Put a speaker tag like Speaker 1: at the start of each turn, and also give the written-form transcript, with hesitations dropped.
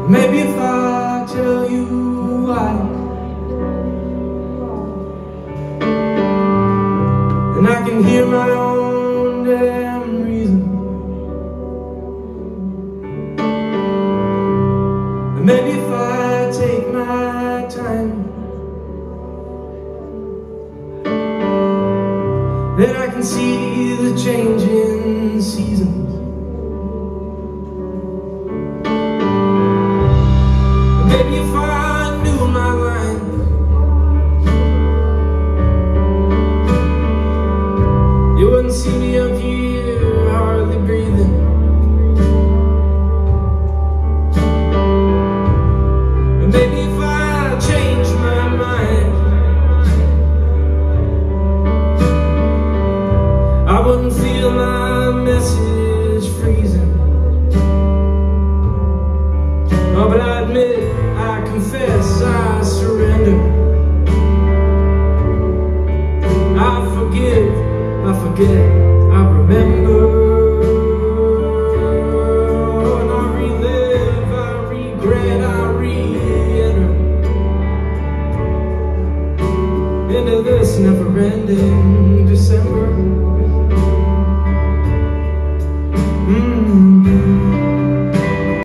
Speaker 1: Maybe if I tell you why, and I can hear my own damn reason. And maybe if I take my time, then I can see the change in seasons. Maybe if I knew my lines, you wouldn't see me up here hardly breathing. And maybe if I changed my mind, I wouldn't feel my message freezing. Oh, but I admit, I confess, I surrender. I forgive, I forget, I remember. And I relive, I regret, I re-enter into this never-ending December.